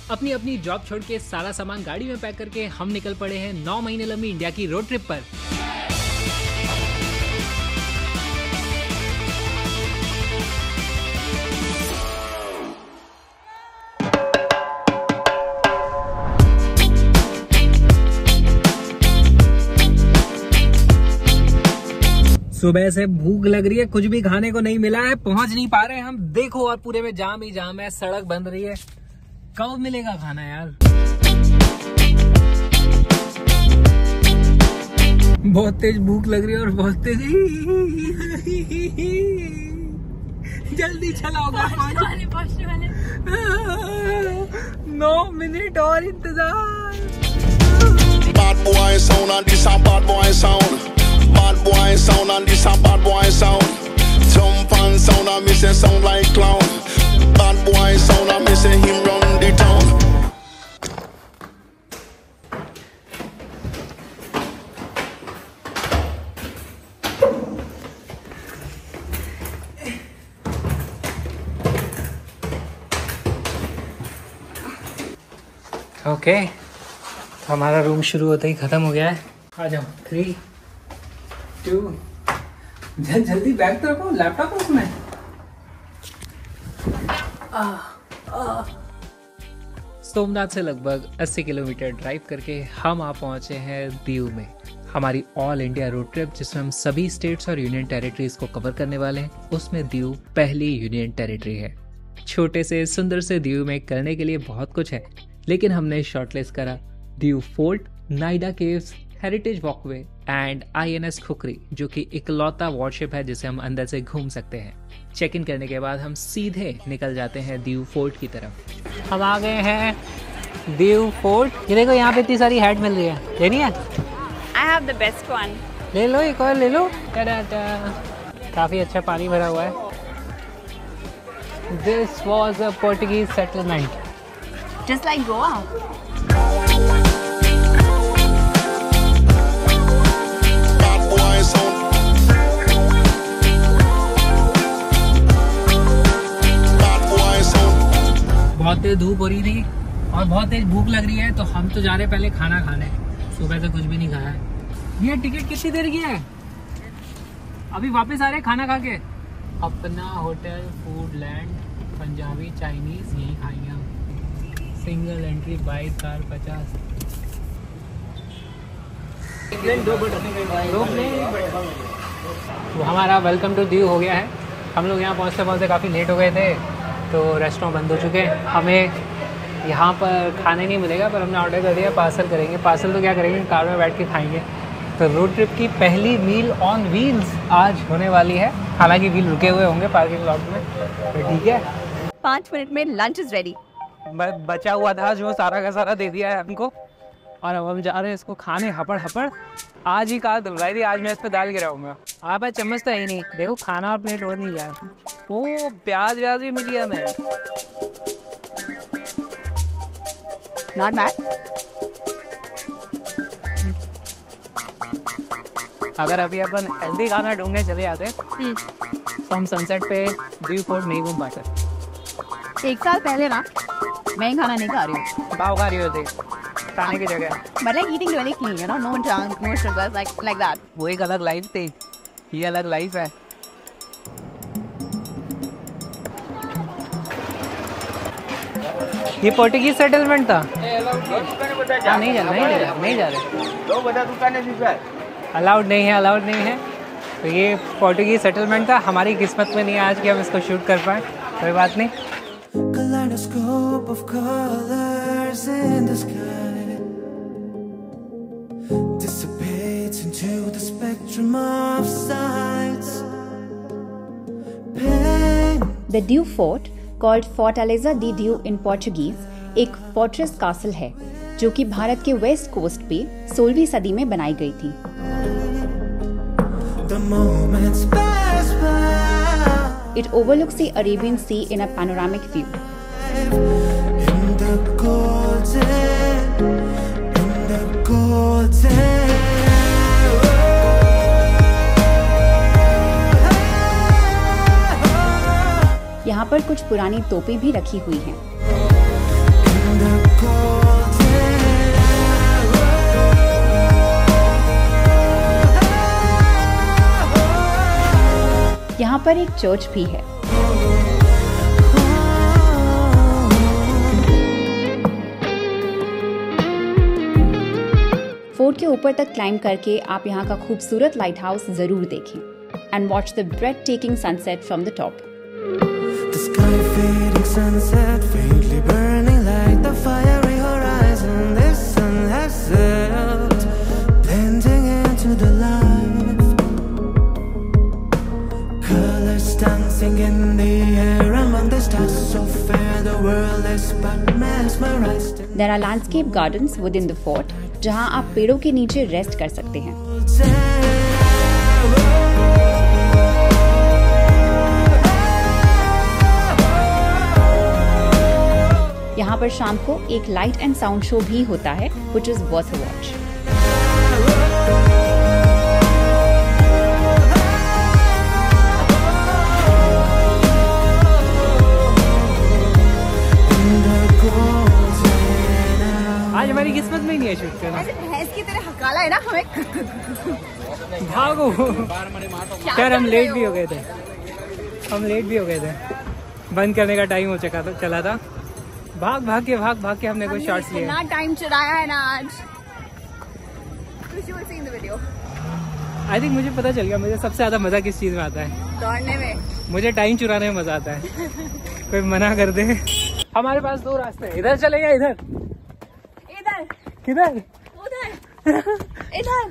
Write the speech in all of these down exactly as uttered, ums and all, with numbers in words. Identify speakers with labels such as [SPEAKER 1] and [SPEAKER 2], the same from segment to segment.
[SPEAKER 1] अपनी अपनी जॉब छोड़ के सारा सामान गाड़ी में पैक करके हम निकल पड़े हैं नौ महीने लंबी इंडिया की रोड ट्रिप पर। सुबह से भूख लग रही है, कुछ भी खाने को नहीं मिला है, पहुंच नहीं पा रहे हम। देखो और पूरे में जाम ही जाम है, सड़क बंद रही है, कब मिलेगा खाना यार। बहुत तेज भूख लग रही है और बहुत तेज जल्दी चलाओ वाले वाले। नौ मिनट और इंतजार।
[SPEAKER 2] Bad boy sound and this a bad boy sound. Bad boy sound and this a bad boy sound. Jump and sound and me say sound like clown. Bad boy sound and me say him run the town.
[SPEAKER 1] Okay okay. तो हमारा room शुरू होते ही खत्म हो गया है। आ जाओ, three to, जल्दी जल्दी बैग तो रखो, लैपटॉप है उसमें। आ, आ। सोमनाथ से लगभग अस्सी किलोमीटर ड्राइव करके हम आ पहुंचे हैं दीव में। हमारी ऑल इंडिया रोड ट्रिप जिसमें हम सभी स्टेट्स और यूनियन टेरिटरीज को कवर करने वाले हैं, उसमें दीव पहली यूनियन टेरिटरी है। छोटे से सुंदर से दीव में करने के लिए बहुत कुछ है, लेकिन हमने शॉर्टलिस्ट करा Diu fort, Naida caves, heritage walkway and I N S Khukri, जो कि इकलौता वॉरशिप है जिसे हम अंदर से घूम सकते हैं। चेक इन करने के बाद हम सीधे निकल जाते हैं दीव फोर्ट की तरफ। हम आ गए हैं दीव फोर्ट। ये देखो यहाँ पे इतनी सारी हैट मिल रही है, लेनी है?
[SPEAKER 3] I have the best one.
[SPEAKER 1] ले लो, एक और ले लो। काफी अच्छा पानी भरा हुआ है। This was a Portuguese settlement.
[SPEAKER 3] Just like Goa.
[SPEAKER 2] Bad boy sound. Bad boy sound.
[SPEAKER 1] बहुत तेज धूप हो रही थी और बहुत तेज भूख लग रही है, तो हम तो जा रहे पहले खाना खाने। सुबह से कुछ भी नहीं खाया है। ये टिकट कितनी देर की है? अभी वापस आ रहे खाना खा के। अपना hotel food land, Punjabi Chinese यही खाएंगे हम। सिंगल एंट्री बाइक कार पचास। तो हमारा वेलकम टू दीव हो गया है। हम लोग यहाँ पहुँचते पहुँचते काफ़ी लेट हो गए थे, तो रेस्टोरेंट बंद हो चुके हैं। हमें यहाँ पर खाने नहीं मिलेगा, पर हमने ऑर्डर कर दिया, पार्सल करेंगे। पार्सल तो क्या करेंगे, कार में बैठ के खाएंगे। तो रोड ट्रिप की पहली मील ऑन व्हील्स आज होने वाली है। हालांकि व्हील रुके हुए होंगे पार्किंग लॉट में, तो ठीक है।
[SPEAKER 3] पाँच मिनट में लंच इज रेडी।
[SPEAKER 1] बचा हुआ था जो सारा का सारा दे दिया है हमको, और अब हम जा रहे हैं इसको खाने। हपड़ हपड़ आज ही कहा धुलवाई थी, आज मैं इस पर दाल गिराऊंगा। आप भाई चम्मच तो है ही नहीं। देखो खाना और प्लेट और नहीं गया। ओ प्याज व्याज भी मिली हमें।
[SPEAKER 3] Not bad.
[SPEAKER 1] अगर अभी अपन हेल्दी खाना ढूंढने चले जाते तो हम सनसेट पे दीव फोर्ट नहीं घूम पाते।
[SPEAKER 3] एक साल पहले ना मैं खाना नहीं खा रही हूँ।
[SPEAKER 1] पाव खा रही होती खाने की जगह।
[SPEAKER 3] But like eating really clean, you know, no junk, no sugar, like like that.
[SPEAKER 1] वो एक अलग लाइफ थी, ये अलग लाइफ है। ये पोर्टुगीज सेटलमेंट था। हाँ, नहीं जा नहीं जा नहीं जा रहे। अलाउड नहीं है, अलाउड नहीं है। तो ये पोर्टुगीज सेटलमेंट था। हमारी किस्मत में नहीं है आज कि हम इसको शूट कर पाए। कोई बात नहीं।
[SPEAKER 4] Kaleidoscope of colors in the sky dissipates into the spectrum of sights. Pain.
[SPEAKER 5] The Diu Fort, called Fortaleza de Diu in Portuguese, एक फोर्ट्रेस कासल है जो कि भारत के वेस्ट कोस्ट पे सोलहवीं सदी में बनाई गई थी।
[SPEAKER 4] The moments pass by.
[SPEAKER 5] It overlooks the Arabian Sea in a panoramic view.
[SPEAKER 4] In the golden, in the golden.
[SPEAKER 5] यहाँ पर कुछ पुरानी तोपें भी रखी हुई हैं।
[SPEAKER 4] In the
[SPEAKER 5] पर एक चर्च भी है। फोर्ट के ऊपर तक क्लाइंब करके आप यहाँ का खूबसूरत लाइट हाउस जरूर देखें and watch the breathtaking sunset from the top.
[SPEAKER 4] The sky fading, sunset faintly burning like the fiery horizon. The sun has set, blending into the light. Colors dancing in the air among the stars, so fair the world is but mesmerized.
[SPEAKER 5] There are landscape gardens within the fort, जहाँ आप पेड़ों के नीचे rest कर सकते हैं। यहाँ पर शाम को एक लाइट एंड साउंड शो भी होता है, which is worth a watch.
[SPEAKER 1] आज हमारी किस्मत में नहीं है शूट करना।
[SPEAKER 3] भैंस की तरह हकाला है ना हमें।
[SPEAKER 1] भागो यार, हम लेट भी हो गए थे हम लेट भी हो गए थे बंद करने का टाइम हो चुका था चला था। भाग भाग के भाग भाग के हमने कुछ शॉट्स लिए।
[SPEAKER 3] ना टाइम चुराया है ना आज।
[SPEAKER 1] आई थिंक मुझे पता चल गया मुझे सबसे ज्यादा मजा किस चीज में आता है।
[SPEAKER 3] दौड़ने में।
[SPEAKER 1] मुझे टाइम चुराने में मजा आता है। कोई मना कर दे। हमारे पास दो रास्ते हैं, इधर चलेगा इधर
[SPEAKER 3] इधर
[SPEAKER 1] किधर
[SPEAKER 3] उधर इधर।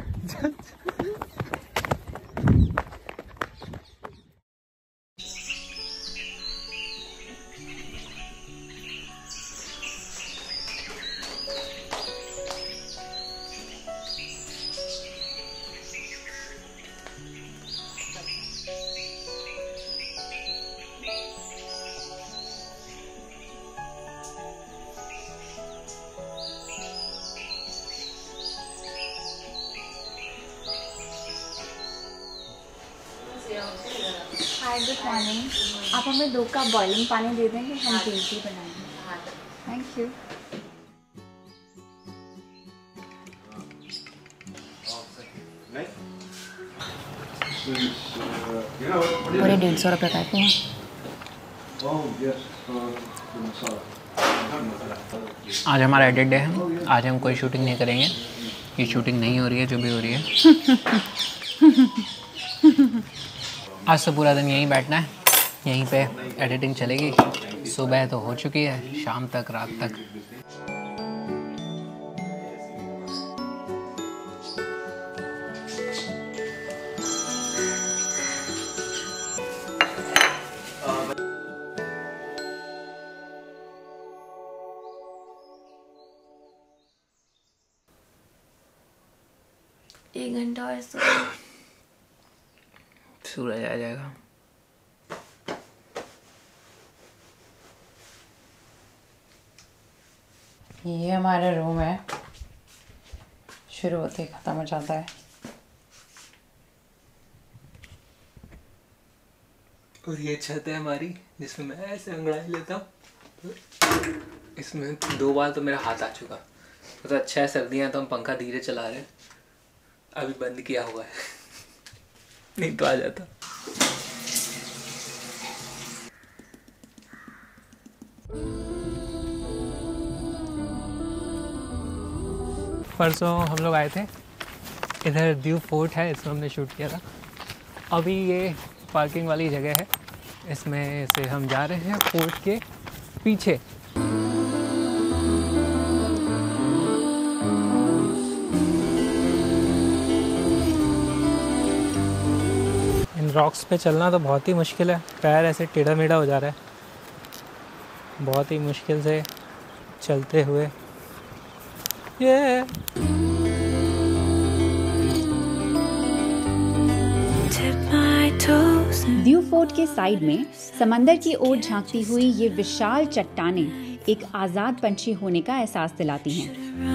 [SPEAKER 5] हाय गुड मॉर्निंग, आप हमें दो कप बॉइलिंग पानी दे देंगे, हम ग्रीन टी बनाएंगे। Thank you.
[SPEAKER 3] पूरे डेढ़ सौ रुपये का है।
[SPEAKER 1] आज हमारा एडिट डे है, आज हम कोई शूटिंग नहीं करेंगे। ये शूटिंग नहीं हो रही है जो भी हो रही है। आज तो पूरा दिन यहीं बैठना है, यहीं पे एडिटिंग चलेगी। सुबह तो हो चुकी है, शाम तक रात तक।
[SPEAKER 3] एक घंटा और सो
[SPEAKER 1] सूरज आ जाएगा।
[SPEAKER 3] ये हमारा रूम है, शुरू होते ही खत्म हो जाता है।
[SPEAKER 1] और ये छत है हमारी जिसमें मैं ऐसे अंगड़ाई लेता हूँ। इसमें दो बार तो मेरा हाथ आ चुका। तो अच्छा है, सर्दियाँ तो हम पंखा धीरे चला रहे हैं, अभी बंद किया हुआ है। नहीं तो आ जाता। परसों हम लोग आए थे, इधर दीव फोर्ट है, इसमें हमने शूट किया था। अभी ये पार्किंग वाली जगह है, इसमें से हम जा रहे हैं फोर्ट के पीछे। इन रॉक्स पे चलना तो बहुत ही मुश्किल है, पैर ऐसे टेढ़ा मेढ़ा हो जा रहा है बहुत ही मुश्किल से चलते हुए। ये
[SPEAKER 5] दीव फोर्ट के साइड में समंदर की ओर झांकती हुई ये विशाल चट्टानें एक आजाद पंछी होने का एहसास दिलाती हैं।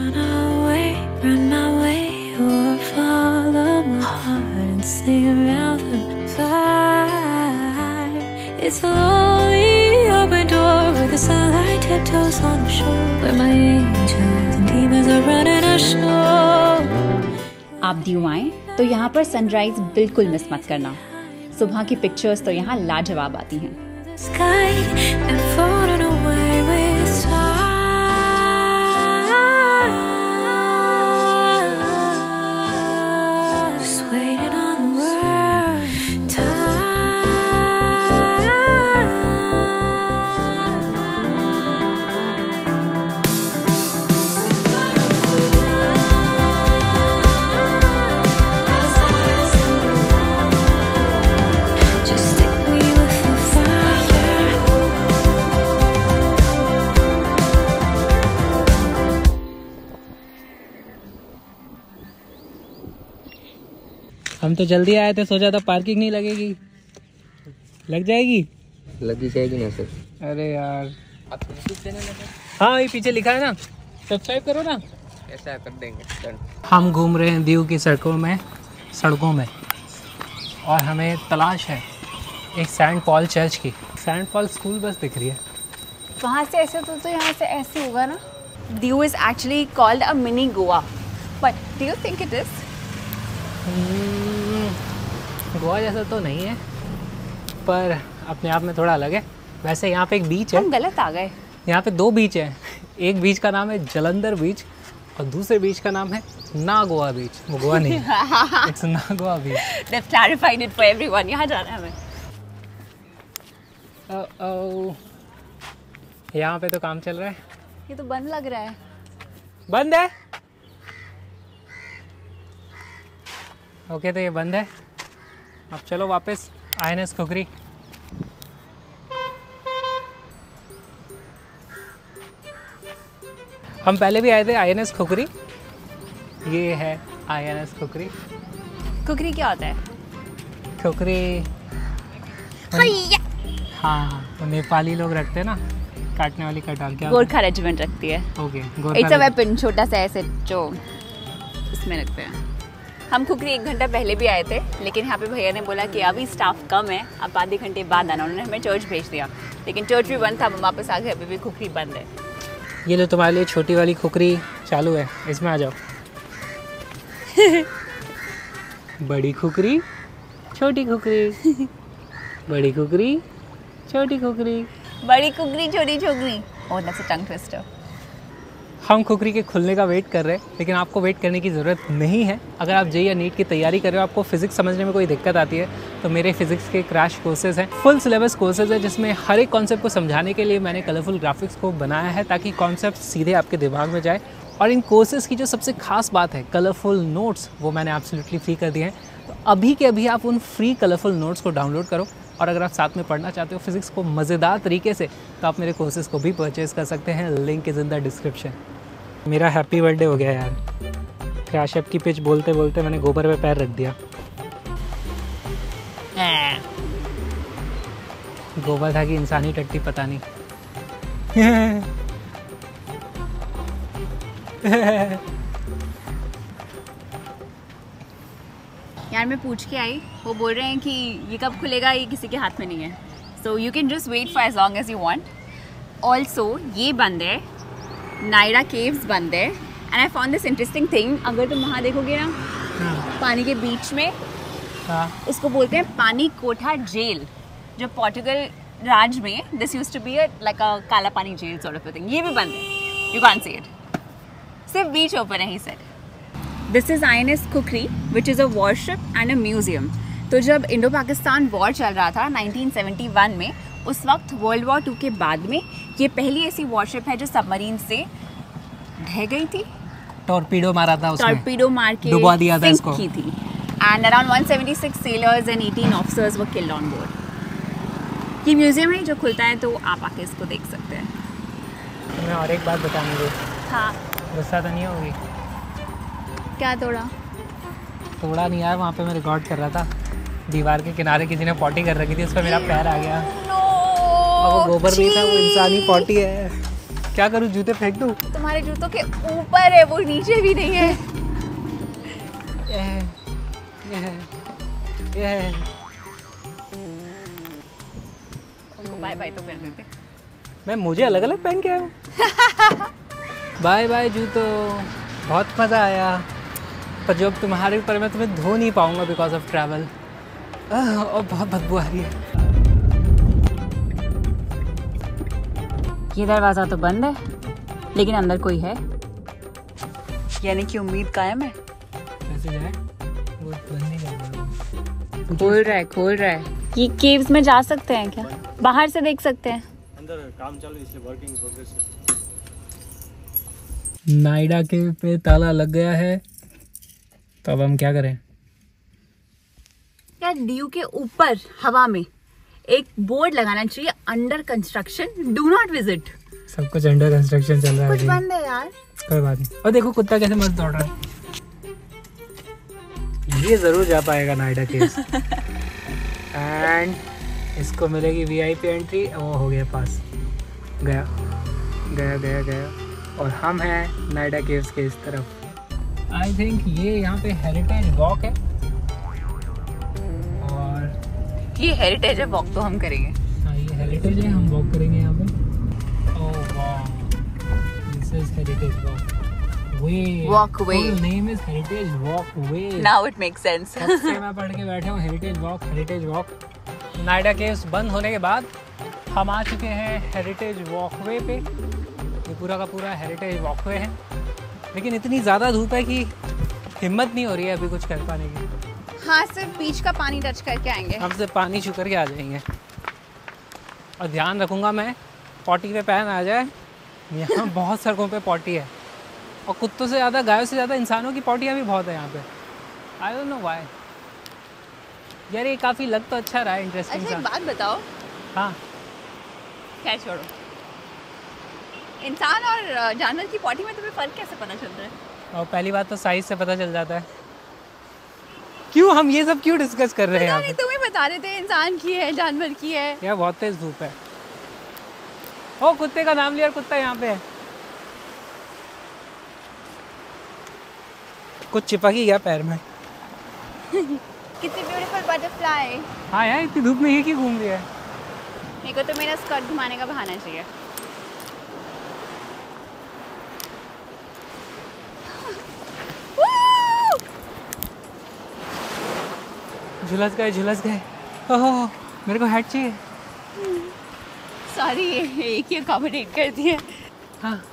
[SPEAKER 5] It's a lonely open door where the sunlight tiptoes on the shore, where my angels and demons are running ashore. आप दीव आएं तो यहाँ पर सनराइज बिल्कुल मिस मत करना। सुबह की पिक्चर्स तो यहाँ लाजवाब आती हैं।
[SPEAKER 6] sky and floating away with stars, just waiting on the word time. Just stick me with the fire.
[SPEAKER 1] हम तो जल्दी आए थे, सोचा था पार्किंग नहीं लगेगी। लग जाएगी?
[SPEAKER 7] लगी जाएगी ना सर।
[SPEAKER 1] अरे यार,
[SPEAKER 7] आप यूट्यूब चैनल है?
[SPEAKER 1] हाँ ये पीछे लिखा है ना, सब्सक्राइब करो ना।
[SPEAKER 7] ऐसा कर देंगे डन।
[SPEAKER 1] हम घूम रहे हैं दीव की सड़कों में सड़कों में और हमें तलाश है एक सेंट पॉल चर्च की। सेंट पॉल स्कूल बस दिख रही है।
[SPEAKER 5] वहाँ से ऐसे तो, तो यहाँ से ऐसे होगा ना। Diu is actually called a mini Goa, but do you think it is?
[SPEAKER 1] Goa जैसा तो नहीं है, पर अपने आप में थोड़ा अलग है। वैसे यहाँ पे एक बीच है।
[SPEAKER 5] हम गलत आ गए।
[SPEAKER 1] यहाँ पे दो बीच हैं। एक बीच का नाम है जलंधर बीच और दूसरे बीच का नाम है ना गोवा बीच। वो गोवा नहीं है, इट्स ना गोवा बीच।
[SPEAKER 5] They've clarified it for everyone. यहाँ जाना है हमें।
[SPEAKER 1] ओ, ओ, यहाँ पे तो काम चल रहा है।
[SPEAKER 5] ये तो बंद लग रहा है।
[SPEAKER 1] बंद है? ओके तो ये बंद है। अब चलो वापस आई एन एस खुखरी। हम पहले भी आए थे आई एन एस खुखरी। ये है आई एन एस खुखरी।
[SPEAKER 5] कुकरी क्या होता है?
[SPEAKER 1] खुखरी हाँ, वो नेपाली लोग रखते हैं ना, काटने वाली कटार। क्या
[SPEAKER 5] गोरखा रेजिमेंट रखती है।
[SPEAKER 1] ओके,
[SPEAKER 5] इट्स अ वेपन, छोटा सा ऐसे जो इसमें रखते हैं। हम खुखरी एक घंटा पहले भी आए थे, लेकिन यहाँ पे भैया ने बोला कि अभी स्टाफ कम है, अब आधे घंटे बाद आना। उन्होंने हमें चर्च भेज दिया, लेकिन चर्च भी बंद था। हम वापस आ गए, अभी भी खुखरी बंद है।
[SPEAKER 1] ये लो तुम्हारे लिए छोटी वाली खुखरी चालू है, इसमें आ जाओ। बड़ी खुखरी, छोटी खुखरी, बड़ी खुखरी, छोटी खुखरी।
[SPEAKER 5] बड़ी कुकरी छोटी छोकरी। Oh that's a tongue twister.
[SPEAKER 1] हम खुखरी के खुलने का वेट कर रहे हैं, लेकिन आपको वेट करने की ज़रूरत नहीं है। अगर आप जेई या नीट की तैयारी कर रहे हो, आपको फिजिक्स समझने में कोई दिक्कत आती है, तो मेरे फिजिक्स के क्रैश कोर्सेज हैं। फुल सिलेबस कोर्सेज है, जिसमें हर एक कॉन्सेप्ट को समझाने के लिए मैंने कलरफुल ग्राफिक्स को बनाया है, ताकि कॉन्सेप्ट सीधे आपके दिमाग में जाए। और इन कोर्सेज़ की जो सबसे खास बात है, कलरफुल नोट्स, वो मैंने एब्सोल्युटली फ्री कर दिए हैं। तो अभी के अभी आप उन फ्री कलरफुल नोट्स को डाउनलोड करो, और अगर आप साथ में पढ़ना चाहते हो फिजिक्स को मज़ेदार तरीके से, तो आप मेरे कोर्सेज़ को भी परचेज़ कर सकते हैं। Link is in the description. मेरा हैप्पी बर्थडे हो गया यार। क्रैश अप की पिच बोलते बोलते मैंने गोबर पे पैर रख दिया। गोबर था कि इंसानी टट्टी पता नहीं।
[SPEAKER 5] यार मैं पूछ के आई, वो बोल रहे हैं कि ये कब खुलेगा, ये किसी के हाथ में नहीं है। So you can just wait for as long as you want. Also ये बंद है, नायरा केव्स बंद है। And I found this interesting thing. अगर तुम वहाँ देखोगे ना,
[SPEAKER 1] हाँ।
[SPEAKER 5] पानी के बीच में,
[SPEAKER 1] हाँ।
[SPEAKER 5] उसको बोलते हैं पानी कोठा जेल, जो पोर्टुगल राज में this used to be like a Kala Pani jail sort of thing. ये भी बंद है, यू कांट सी इट। सिर्फ बीच ओपन है, he said. This is I N S Khukri, which is a warship and a museum. तो जब इंडो पाकिस्तान वॉर चल रहा था नाइनटीन सेवेंटी वन में, उस वक्त वर्ल्ड वॉर टू के बाद में ये पहली ऐसी वॉरशिप है जो सबमरीन से ढह गई थी।
[SPEAKER 1] टॉर्पीडो मारा था उसमें,
[SPEAKER 5] टॉर्पीडो मार के
[SPEAKER 1] डुबा दिया था
[SPEAKER 5] sink
[SPEAKER 1] इसको।
[SPEAKER 5] की थी। And around one seventy six sailors and eighteen officers were killed on board. ये म्यूजियम है जो खुलता है, तो आप आके इसको देख सकते हैं।
[SPEAKER 1] तुम्हें और एक बात बतानी थी,
[SPEAKER 5] हाँ,
[SPEAKER 1] गुस्सा तो नहीं होगी?
[SPEAKER 5] क्या तोड़ा?
[SPEAKER 1] थोड़ा नहीं यार, वहाँ पे मैं रिकॉर्ड कर रहा था, दीवार के किनारे किसी ने पॉटी कर रखी थी, उस पर मेरा पैर आ गया। और वो गोबर नहीं था, वो इंसानी पॉटी है। क्या करूँ, जूते फेंक दूँ?
[SPEAKER 5] तुम्हारे जूतों के ऊपर है, वो नीचे भी नहीं है।
[SPEAKER 1] ये ये ये
[SPEAKER 5] बाय बाय तो कर देते।
[SPEAKER 1] मैं मुझे अलग अलग पहन के आया हूँ। बाय बाय जूतो, बहुत मज़ा आया, पर जब तुम्हारे ऊपर मैं तुम्हें धो नहीं पाऊँगा बिकॉज ऑफ ट्रैवल। और बहुत बदबू आ रही है।
[SPEAKER 5] ये दरवाजा तो बंद है, लेकिन अंदर कोई है, यानी कि उम्मीद कायम है।
[SPEAKER 1] कैसे जाए? वो बंद नहीं कर रहा।
[SPEAKER 5] खोल रहा है, खोल रहा है। ये केव्स में जा सकते हैं क्या? बाहर से देख सकते हैं।
[SPEAKER 8] अंदर काम चालू है इसलिए वर्किंग प्रोग्रेस है।
[SPEAKER 1] नायडा केव पे ताला लग गया है, तो अब हम क्या करें?
[SPEAKER 5] यार डीयू के ऊपर हवा में एक बोर्ड लगाना चाहिए, under construction, do not visit.
[SPEAKER 1] सब कुछ अंडर कंस्ट्रक्शन चल रहा है।
[SPEAKER 5] कुछ बंद है यार।
[SPEAKER 1] कोई बात नहीं। और देखो कुत्ता कैसे मस्त दौड़ रहा है। ये जरूर जा पाएगा नायडा केव्स। एंड इसको मिलेगी वीआईपी एंट्री। वो हो गया पास, गया गया गया गया और हम हैं नायडा केव्स के इस तरफ। आई थिंक ये यहाँ पे हेरिटेज वॉक है और
[SPEAKER 5] ये हेरिटेज है, वॉक तो हम करेंगे।
[SPEAKER 1] हाँ ये हेरिटेज है, हम वॉक करेंगे यहाँ पे। ओह वाह, this is heritage walkway.
[SPEAKER 5] Walkway.
[SPEAKER 1] Name is heritage walkway.
[SPEAKER 5] Now it makes sense.
[SPEAKER 1] कब से मैं पढ़ के बैठा हूँ heritage walk heritage walk. Naida caves बंद होने के बाद हम आ चुके हैं हेरिटेज वॉकवे पे। ये पूरा का पूरा हेरिटेज वॉकवे है, लेकिन इतनी ज़्यादा धूप है कि हिम्मत नहीं हो रही है अभी कुछ कर पाने की।
[SPEAKER 5] हाँ, सिर्फ बीच का पानी टच करके आएंगे।
[SPEAKER 1] हम सिर्फ पानी छू करके आ जाएंगे। और ध्यान रखूँगा मैं पॉटी पे पैर आ जाए। यहाँ बहुत सड़कों पे पॉटी है और कुत्तों से ज़्यादा, गायों से ज़्यादा इंसानों की पॉटियाँ भी बहुत है यहाँ पे। I don't know why. यार ये काफ़ी लग तो अच्छा रहा है, इंटरेस्टिंग
[SPEAKER 5] अच्छा,
[SPEAKER 1] सा।
[SPEAKER 5] एक बात बताओ।
[SPEAKER 1] हाँ,
[SPEAKER 5] खैर छोड़ो। इंसान और जानवर की पॉटी में तुम्हें फर्क कैसे पता चलता है?
[SPEAKER 1] और पहली बात तो साइज से पता चल जाता है। क्यों हम ये सब क्यों डिस्कस कर रहे हैं यहाँ पे?
[SPEAKER 5] तुम्हें बता देते इंसान की है, जानवर की है।
[SPEAKER 1] यार बहुत तेज धूप है। ओ कुत्ते का नाम लिया, कुत्ता यहाँ पे है। कुछ चिपक ही गया पैर में।
[SPEAKER 5] कितनी ब्यूटीफुल बटरफ्लाई।
[SPEAKER 1] हाँ यार इतनी धूप में ये क्यों घूम रही है?
[SPEAKER 5] मेरे को तो मेरा स्कर्ट घुमाने का बहाना चाहिए।
[SPEAKER 1] झुलस गए झुलस गए। ओह मेरे को हैट चाहिए।
[SPEAKER 5] सॉरी, एक ही अकोमोडेट कर दिए।
[SPEAKER 1] हाँ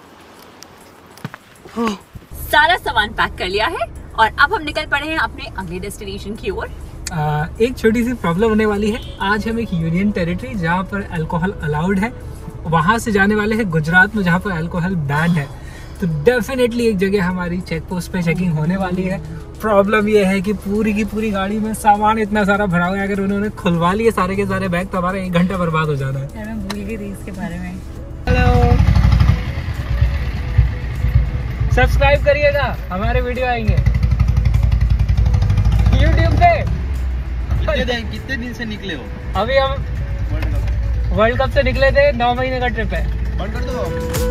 [SPEAKER 5] सारा सामान पैक कर लिया है और अब हम निकल पड़े हैं अपने अगले डेस्टिनेशन की ओर।
[SPEAKER 1] एक छोटी सी प्रॉब्लम होने वाली है। आज हम एक यूनियन टेरिटरी जहाँ पर अल्कोहल अलाउड है, वहाँ से जाने वाले हैं गुजरात में जहाँ पर अल्कोहल बैन है। तो डेफिनेटली एक जगह हमारी चेक पोस्ट पे चेकिंग होने वाली है। प्रॉब्लम ये है कि पूरी की पूरी गाड़ी में सामान इतना सारा भरा हुआ है, अगर उन्होंने खुलवा लिए सारे के सारे बैग तो हमारा एक घंटा बर्बाद हो जाना है।
[SPEAKER 5] मैं भूल गई थी इसके बारे में।
[SPEAKER 1] हेलो, सब्सक्राइब करिएगा, हमारे वीडियो आएंगे यूट्यूब पे।
[SPEAKER 8] कितने कितने दिन से निकले हो?
[SPEAKER 1] अभी हम वर्ल्ड कप से निकले थे। नौ महीने का ट्रिप है।
[SPEAKER 8] बंद कर दो।